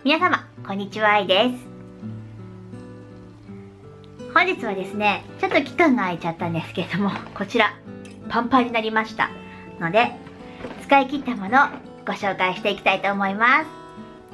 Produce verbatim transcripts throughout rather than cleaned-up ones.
皆様こんにちは、あいです。本日はですね、ちょっと期間が空いちゃったんですけれども、こちらパンパンになりましたので、使い切ったものをご紹介していきたいと思います。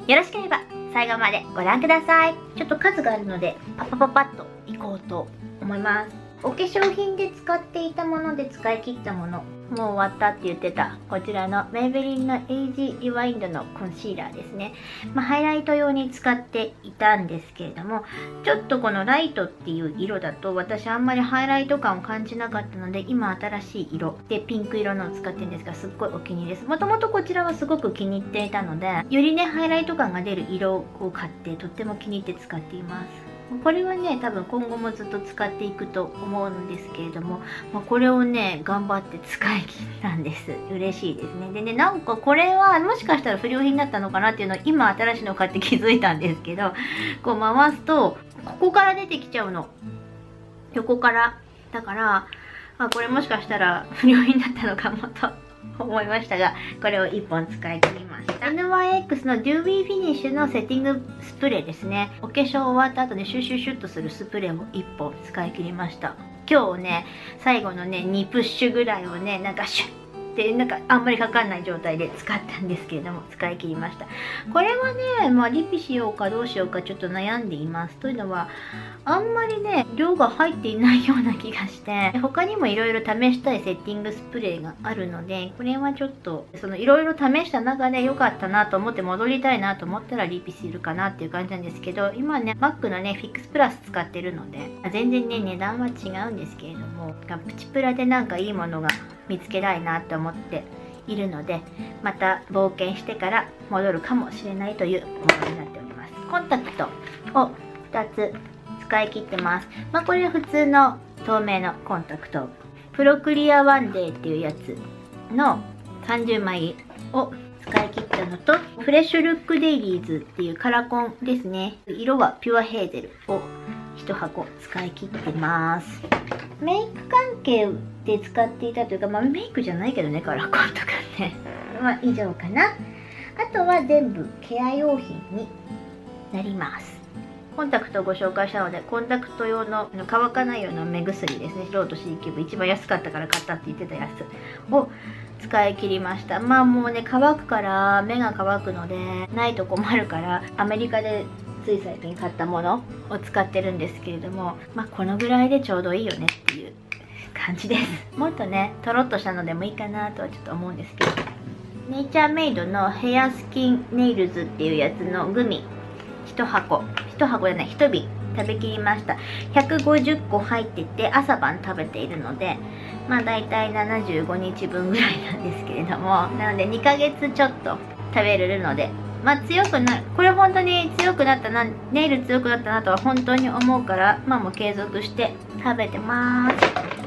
よろしければ最後までご覧ください。ちょっと数があるのでパパパパッといこうと思います。お化粧品で使っていたもので使い切ったもの、もう終わったって言ってたこちらのメイベリンのエイジリワインドのコンシーラーですね。まあ、ハイライト用に使っていたんですけれども、ちょっとこのライトっていう色だと私あんまりハイライト感を感じなかったので、今新しい色でピンク色のを使ってるんですが、すっごいお気に入りです。もともとこちらはすごく気に入っていたので、よりねハイライト感が出る色を買ってとっても気に入って使っています。これはね、多分今後もずっと使っていくと思うんですけれども、まあ、これをね頑張って使い切ったんです。嬉しいですね。でね、なんかこれはもしかしたら不良品だったのかなっていうのを今新しいのを買って気づいたんですけど、こう回すとここから出てきちゃうの、横から。だからあ、これもしかしたら不良品だったのかもと思いましたが、これをいっぽん使い切りました。 エヌワイエックス のデュービーフィニッシュのセッティングスプレーですね。お化粧終わった後にシュシュシュッとするスプレーをいっぽん使い切りました。今日ね、最後のねにプッシュぐらいをね、なんかシュッってなんかあんまりかかんない状態で使ったんですけれども、使い切りました。これはね、まあ、リピしようかどうしようかちょっと悩んでいます。というのはあんまりね量が入っていないような気がして、他にもいろいろ試したいセッティングスプレーがあるので、これはちょっとそのいろいろ試した中で良かったなと思って戻りたいなと思ったらリピするかなっていう感じなんですけど、今ね Mac のねフィックスプラス使ってるので全然ね値段は違うんですけれども、プチプラでなんかいいものが見つけたいなと思っているので、また冒険してから戻るかもしれないというものになっております。コンタクトをふたつ使い切ってます。まあ、これは普通の透明のコンタクト、プロクリアワンデーっていうやつのさんじゅうまいを使い切ったのと、フレッシュルックデイリーズっていうカラコンですね。色はピュアヘーゼルをいちはこ使い切ってます。メイク関係で使っていたというか、まあ、メイクじゃないけどね、カラコンとかね。まあ以上かな。あとは全部ケア用品になります。コンタクトをご紹介したので、コンタクト用の乾かないような目薬ですね。ローと シーキューブ一番安かったから買ったって言ってたやつを使い切りました。まあもうね乾くから目が乾くのでないと困るから、アメリカでつい最近買ったものを使ってるんですけれども、まあこのぐらいでちょうどいいよねっていう感じです。もっとねとろっとしたのでもいいかなとはちょっと思うんですけど、ネイチャーメイドのヘアスキンネイルズっていうやつのグミいちはこいちはこじゃないいちびん食べきりました。ひゃくごじゅっこ入ってて朝晩食べているので、まあだいたいななじゅうごにちぶんぐらいなんですけれども、なのでにかげつちょっと食べれるので、まあ強くなる、これ本当に強くなったな、ネイル強くなったなとは本当に思うから、まあもう継続して食べてます。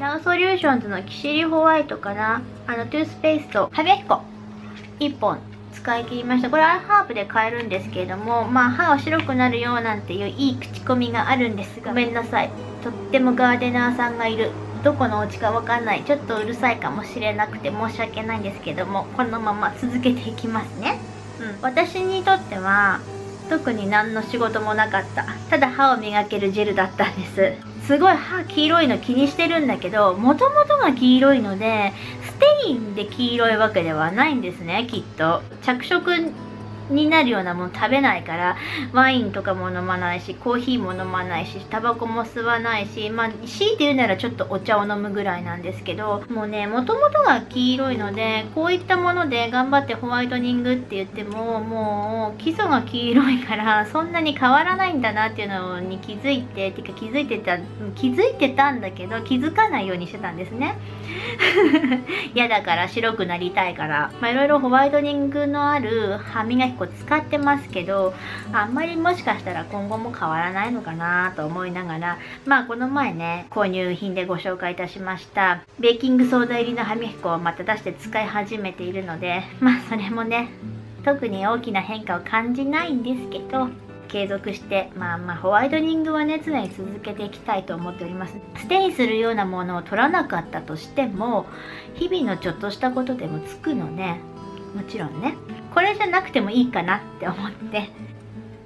ナウソリューションズのキシリホワイトかな、あのトゥースペースト歯磨き粉いっぽん使い切りました。これはハーブで買えるんですけれども、まあ歯を白くなるよなんていういい口コミがあるんですが、ごめんなさい、とってもガーデナーさんがいる、どこのお家かわかんない、ちょっとうるさいかもしれなくて申し訳ないんですけども、このまま続けていきますね。うん、私にとっては特に何の仕事もなかった、ただ歯を磨けるジェルだったんです。すごい歯黄色いの気にしてるんだけど、もともとが黄色いのでステインで黄色いわけではないんですね。きっと着色になるようなもの食べないから、ワインとかも飲まないし、コーヒーも飲まないし、タバコも吸わないし、まあ強いて言うならちょっとお茶を飲むぐらいなんですけど、もうねもともとが黄色いので、こういったもので頑張ってホワイトニングって言っても、もう基礎が黄色いからそんなに変わらないんだなっていうのに気づいて、てか気づいてた気づいてたんだけど気づかないようにしてたんですね。嫌だから、白くなりたいから、まあいろいろホワイトニングのある歯磨き粉使ってますけど、あんまりもしかしたら今後も変わらないのかなと思いながら、まあこの前ね購入品でご紹介いたしましたベーキングソーダ入りの歯磨き粉をまた出して使い始めているので、まあそれもね特に大きな変化を感じないんですけど、継続して、まあまあホワイトニングはね常に続けていきたいと思っております。ステイするようなものを取らなかったとしても、日々のちょっとしたことでもつくので、もちろんねこれじゃなくてもいいかなって思って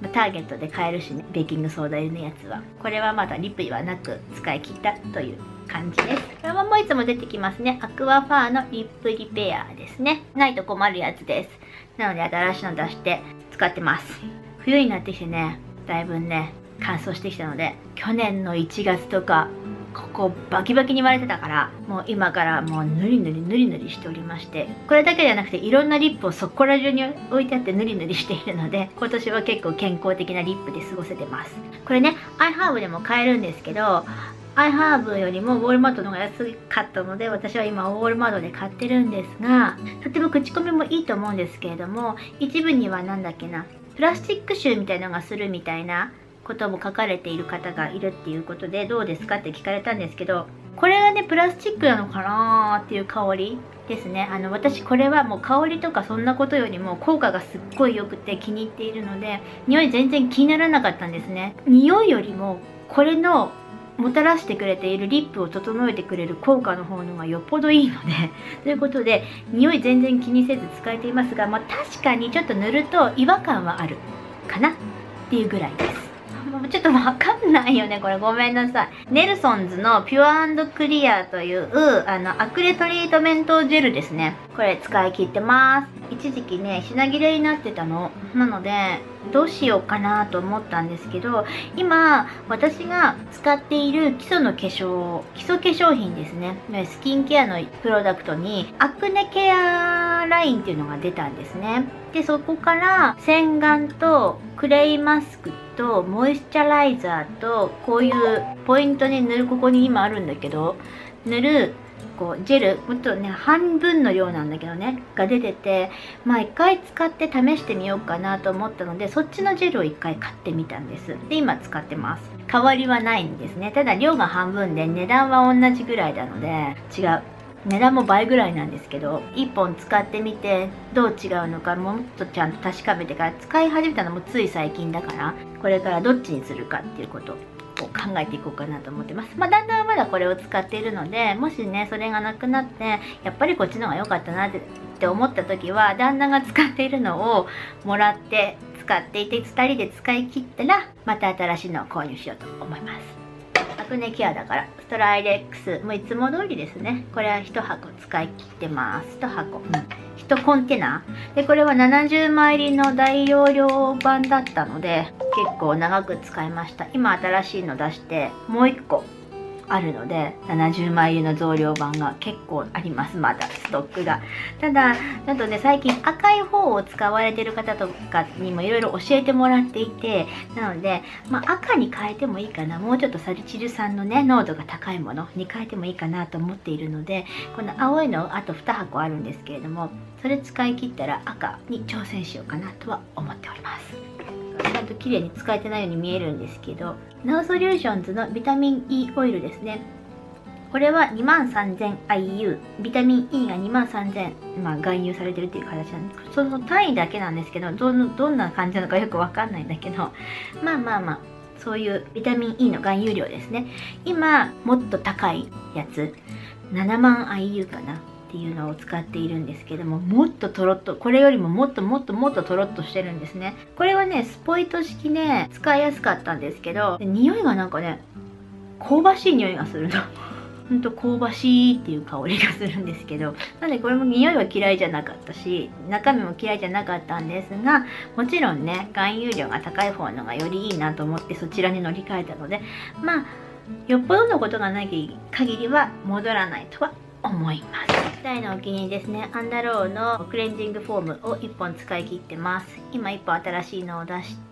ターゲットで買えるしね、ベーキングソーダ入りのやつは。これはまだリップはなく使い切ったという感じです。これはもういつも出てきますね。アクアファーのリップリペアですね。ないと困るやつです。なので新しいの出して使ってます。冬になってきてね、だいぶね、乾燥してきたので、去年のいちがつとか、ここバキバキに割れてたから、もう今からもうぬりぬりぬりぬりしておりまして、これだけじゃなくていろんなリップをそこら中に置いてあってぬりぬりしているので、今年は結構健康的なリップで過ごせてます。これね、アイハーブでも買えるんですけど、アイハーブよりもウォールマートの方が安かったので、私は今ウォールマートで買ってるんですが、とても口コミもいいと思うんですけれども、一部にはなんだっけな、プラスチック臭みたいなのがするみたいなことも書かれている方がいるっていうことで、どうですかって聞かれたんですけど、これがね、プラスチックなのかなーっていう香りですね。あの、私これはもう香りとかそんなことよりも効果がすっごい良くて気に入っているので、匂い全然気にならなかったんですね。匂いよりも、これのもたらしてくれているリップを整えてくれる効果の方のがよっぽどいいのでということで、匂い全然気にせず使えていますが、まあ確かにちょっと塗ると違和感はあるかなっていうぐらいです。もうちょっとわかんないよね、これごめんなさい。ネルソンズのピュア&クリアというあのアクリトリートメントジェルですね。これ使い切ってます。一時期ね、品切れになってたの。なので、どうしようかなと思ったんですけど、今、私が使っている基礎の化粧、基礎化粧品ですね。スキンケアのプロダクトに、アクネケアラインっていうのが出たんですね。で、そこから洗顔とクレイマスクとモイスチャライザーと、こういうポイントに塗る、ここに今あるんだけど、塗るこうジェル、もっとね半分の量なんだけどねが出てて、まあ一回使って試してみようかなと思ったので、そっちのジェルを一回買ってみたんです。で今使ってます。変わりはないんですね。ただ量が半分で値段は同じぐらいなので、違う、値段も倍ぐらいなんですけど、いっぽん使ってみてどう違うのかもっとちゃんと確かめてから、使い始めたのもつい最近だから、これからどっちにするかっていうことを考えていこうかなと思ってます。まあ、だんだんまだこれを使っているので、もしねそれがなくなってやっぱりこっちの方が良かったなってって思った時は、旦那が使っているのをもらって使っていて、ふたりで使い切ったらまた新しいのを購入しようと思います。アクネケアだからストライレックスもいつも通りですね。これはいちはこ使い切ってます。いちはこ、うん、いちコンテナで、これはななじゅうまい入りの大容量版だったので結構長く使いました。今新しいの出してもういっこあるので、ななじゅうまい入りの増量版が結構あります。まだストックが。ただちょっとね、最近赤い方を使われてる方とかにもいろいろ教えてもらっていて、なので、まあ、赤に変えてもいいかな、もうちょっとサリチル酸のね濃度が高いものに変えてもいいかなと思っているので、この青いのあとにはこあるんですけれども、それ使い切ったら赤に挑戦しようかなとは思っております。ちゃんと綺麗に使えてないように見えるんですけど、ナウソリューションズのビタミン E オイルですね。これは にまんさんぜんアイユー、ビタミン E がにまんさんぜん、まあ、含有されてるっていう形なんです。その単位だけなんですけど、どんどんな感じなのかよくわかんないんだけど、まあまあまあ、そういうビタミン E の含有量ですね。今、もっと高いやつ、ななまんアイユー かな。っていうのを使っているんですけども、もっととろっと、これよりももっともっともっととろっとしてるんですね。これはねスポイト式ね使いやすかったんですけど、匂いがなんかね香ばしい匂いがするのほんと香ばしいっていう香りがするんですけど、なのでこれも匂いは嫌いじゃなかったし、中身も嫌いじゃなかったんですが、もちろんね含有量が高い方のがよりいいなと思ってそちらに乗り換えたので、まあよっぽどのことがない限りは戻らないとは思います。大のお気に入りですね。アンダローのクレンジングフォームをいっぽん使い切ってます。今いっぽん新しいのを出して、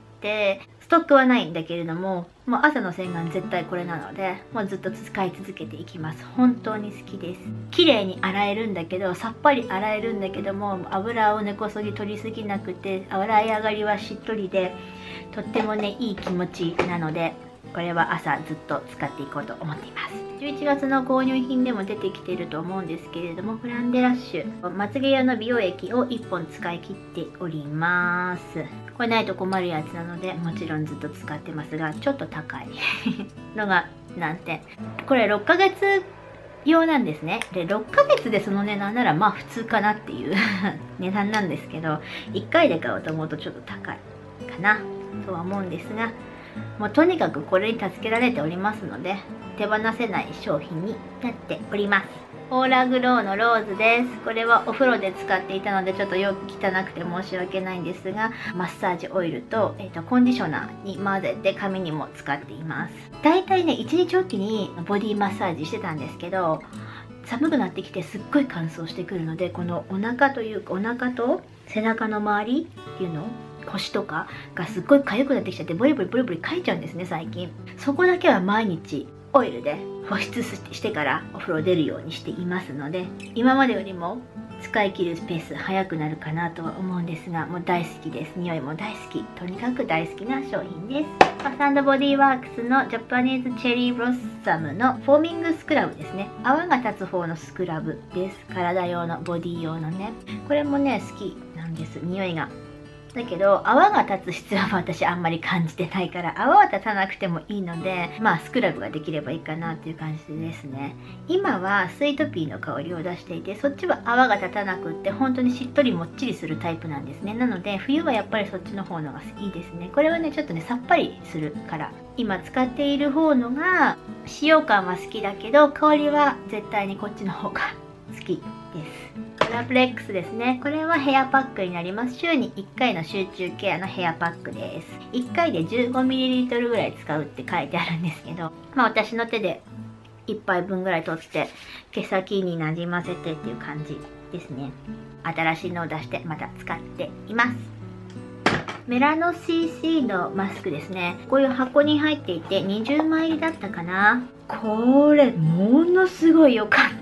ストックはないんだけれども、もう朝の洗顔絶対これなので、もうずっと使い続けていきます。本当に好きです。綺麗に洗えるんだけど、さっぱり洗えるんだけども、油を根こそぎ取りすぎなくて、洗い上がりはしっとりで、とってもね、いい気持ちなので、これは朝ずっと使っていこうと思っています。じゅういちがつの購入品でも出てきていると思うんですけれども、フランデラッシュまつげ用の美容液をいっぽん使い切っております。これないと困るやつなので、もちろんずっと使ってますが、ちょっと高いのが難点。これろっかげつ用なんですね。でろっかげつでその値段ならまあ普通かなっていう値段なんですけど、いっかいで買おうと思うとちょっと高いかな。 とは思うんですが、もうとにかくこれに助けられておりますので、手放せない商品になっております。オーラグローのローズです。これはお風呂で使っていたのでちょっとよく汚くて申し訳ないんですが、マッサージオイルと、えーと、コンディショナーに混ぜて髪にも使っています。だいたいね、いちにちおきにボディマッサージしてたんですけど、寒くなってきてすっごい乾燥してくるので、このお腹というかお腹と背中の周りっていうの、腰とかがすっごい痒くなってきちゃって、ボリボリボリボリかいちゃうんですね最近。そこだけは毎日オイルで保湿してからお風呂出るようにしていますので、今までよりも使い切るスペース早くなるかなとは思うんですが、もう大好きです。匂いも大好き、とにかく大好きな商品です。バス&ボディワークスのジャパニーズチェリーブロッサムのフォーミングスクラブですね。泡が立つ方のスクラブです。体用のボディ用のね、これもね好きなんです、匂いが。だけど泡が立つ必要は私あんまり感じてないから、泡は立たなくてもいいので、まあスクラブができればいいかなっていう感じですね。今はスイートピーの香りを出していて、そっちは泡が立たなくって本当にしっとりもっちりするタイプなんですね。なので冬はやっぱりそっちの方のがいいですね。これはねちょっとねさっぱりするから、今使っている方のが使用感は好きだけど香りは絶対にこっちの方が好きです。コラプレックスですね。これはヘアパックになります。週にいっかいの集中ケアのヘアパックです。いっかいで じゅうごミリリットル ぐらい使うって書いてあるんですけど、まあ私の手でいっぱいぶんぐらい取って毛先になじませてっていう感じですね。新しいのを出してまた使っています。メラノ シーシー のマスクですね。こういう箱に入っていてにじゅうまい入りだったかな。これものすごい良かった。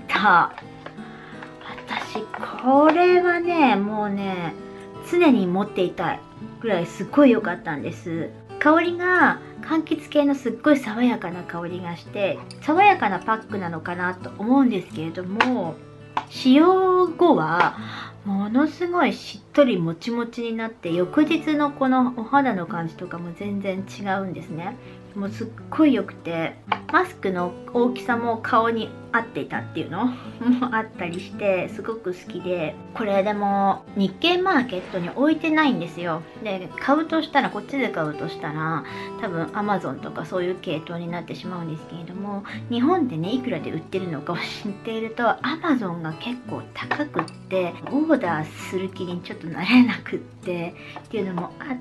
私これはねもうね常に持っていたいぐらいすごい良かったんです。香りが柑橘系のすっごい爽やかな香りがして、爽やかなパックなのかなと思うんですけれども、使用後はものすごいしっとりもちもちになって、翌日のこのお肌の感じとかも全然違うんですね。もうすっごい良くて、マスクの大きさも顔に合っていたっていうのもあったりしてすごく好きで、これでも日経マーケットに置いてないんですよ。で買うとしたら、こっちで買うとしたら多分 アマゾン とかそういう系統になってしまうんですけれども、日本でねいくらで売ってるのかを知っていると アマゾン が結構高くってオーダーする気にちょっとなれなくってっていうのもあって、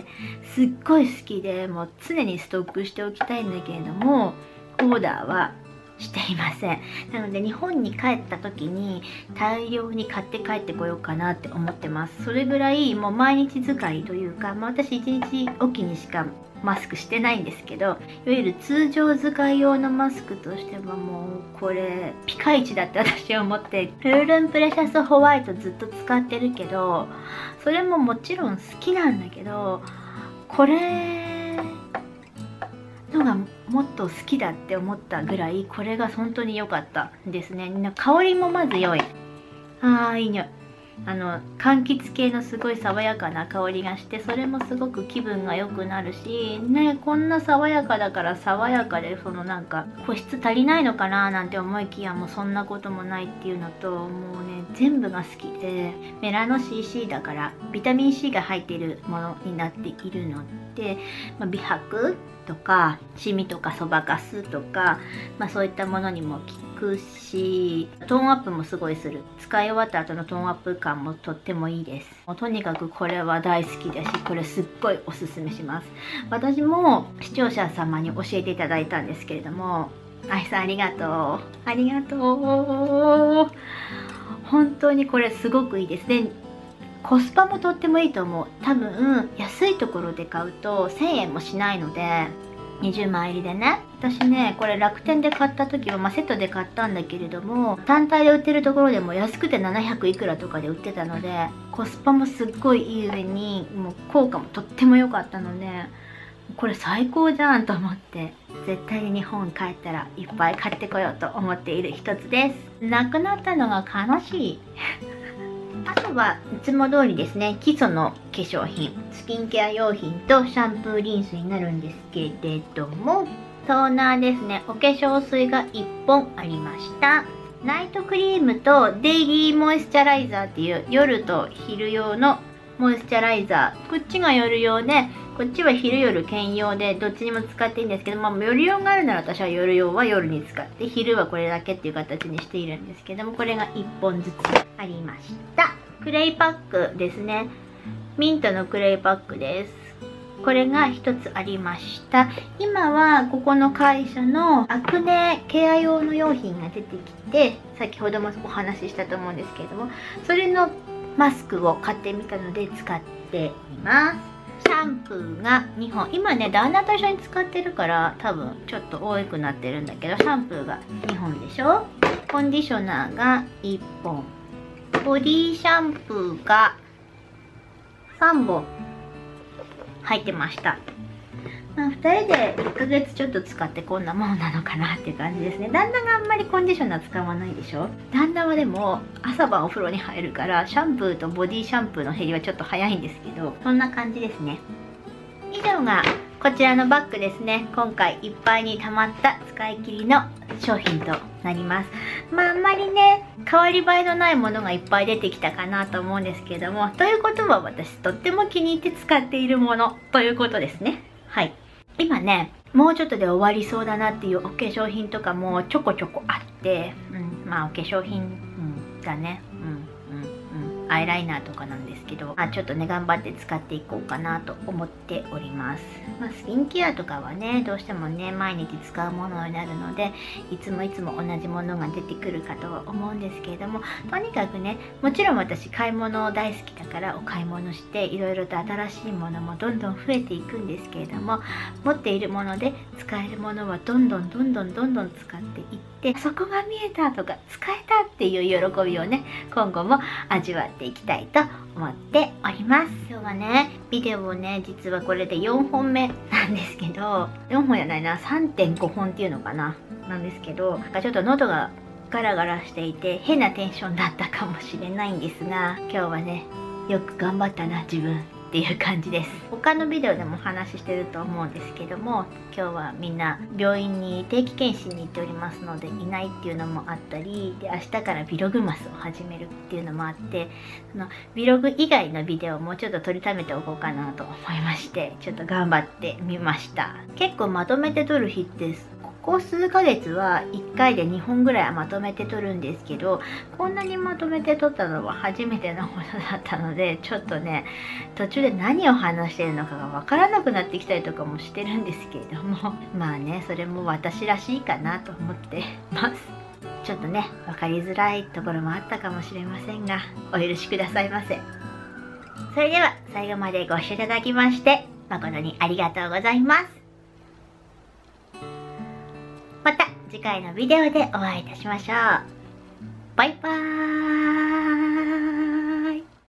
すっごい好きでもう常にストックしておきたいんだけれども、オーダーはしていません。なので日本に帰った時に大量に買って帰ってこようかなって思ってます。それぐらいもう毎日使いというか、まあ、私いちにちおきにしかマスクしてないんですけど、いわゆる通常使い用のマスクとしてはもうこれピカイチだって私は思って、ルールンプレシャスホワイトずっと使ってるけど、それももちろん好きなんだけど、これのがもっと好きだって思ったぐらい、これが本当に良かったですね。香りもまず良い。あーいい匂い。あの柑橘系のすごい爽やかな香りがして、それもすごく気分が良くなるしね。こんな爽やかだから爽やかで、そのなんか保湿足りないのかななんて思いきや、もうそんなこともないっていうのと、もうね全部が好きで、メラノ シーシー だからビタミン C が入っているものになっているので、まあ、美白とかシミとかそばかすとか、まあ、そういったものにも効くし、トーンアップもすごいする。使い終わった後のトーンアップ感もとってもいいです。もうとにかくこれは大好きだし、これすっごいおすすめします。私も視聴者様に教えていただいたんですけれども、あいさんありがとうありがとう、本当にこれすごくいいですね。コスパもとってもいいと思う。多分安いところで買うとせんえんもしないので、にじゅうまい入りでね。私ねこれ楽天で買った時は、まあ、セットで買ったんだけれども、単体で売ってるところでも安くてななひゃくいくらとかで売ってたので、コスパもすっごいいい上にもう効果もとっても良かったので、これ最高じゃんと思って、絶対に日本帰ったらいっぱい買ってこようと思っている一つです。なくなったのが悲しいあとはいつも通りですね、基礎の化粧品、スキンケア用品とシャンプーリンスになるんですけれども、トーナーですね。お化粧水がいっぽんありました。ナイトクリームとデイリーモイスチャライザーっていう夜と昼用のモイスチャライザー、こっちが夜用で、 こっちは昼夜兼用でどっちにも使っていいんですけど、まあ、夜用があるなら私は夜用は夜に使って、昼はこれだけっていう形にしているんですけども、これがいっぽんずつありました。クレイパックですね。ミントのクレイパックです。これがひとつありました。今はここの会社のアクネケア用の用品が出てきて、先ほどもお話ししたと思うんですけれども、それのマスクを買ってみたので使っています。シャンプーがにほん。今ね、旦那と一緒に使ってるから多分ちょっと多くなってるんだけど、シャンプーがにほんでしょ。コンディショナーがいっぽん。ボディシャンプーがさんぼん入ってました。まあ、ふたりでいっかげつちょっと使ってこんなものなのかなっていう感じですね。旦那があんまりコンディショナー使わないでしょ。旦那はでも朝晩お風呂に入るからシャンプーとボディシャンプーの減りはちょっと早いんですけど、そんな感じですね。以上がこちらのバッグですね。今回いっぱいに溜まった使い切りの商品となります。まああんまりね、変わり映えのないものがいっぱい出てきたかなと思うんですけども、ということは私とっても気に入って使っているものということですね。はい。今ね、もうちょっとで終わりそうだなっていうお化粧品とかもちょこちょこあって、うん、まあお化粧品、うん、だね。うんうんうん、アイライナーとかなんですけど、まあ、ちょっとね頑張って使っていこうかなと思っております。まあ、スキンケアとかはねどうしてもね毎日使うものになるので、いつもいつも同じものが出てくるかとは思うんですけれども、とにかくね、もちろん私買い物大好きだからお買い物していろいろと新しいものもどんどん増えていくんですけれども、持っているもので使えるものはどんどんどんどんどんどん使っていって、そこが見えたとか使えたっていう喜びをね今後も味わっていきたいと思っております。今日はねビデオをね実はこれでよんほんめなんですけど、よんほんじゃないな さんてんごほんっていうのかななんですけど、ちょっと喉がガラガラしていて変なテンションだったかもしれないんですが、今日はねよく頑張ったな自分っていう感じです。他のビデオでもお話ししてると思うんですけども、今日はみんな病院に定期検診に行っておりますのでいないっていうのもあったりで、明日からビログマスを始めるっていうのもあって、そのビログ以外のビデオをもうちょっと撮りためておこうかなと思いまして、ちょっと頑張ってみました。結構まとめて撮る日ってここ数ヶ月はいっかいでにほんぐらいはまとめて撮るんですけど、こんなにまとめて撮ったのは初めてのことだったので、ちょっとね途中で何を話してるのかがわからなくなってきたりとかもしてるんですけれども、まあねそれも私らしいかなと思ってます。ちょっとね分かりづらいところもあったかもしれませんがお許しくださいませ。それでは最後までご視聴いただきまして誠にありがとうございます。また次回のビデオでお会いいたしましょう。バイバーイ。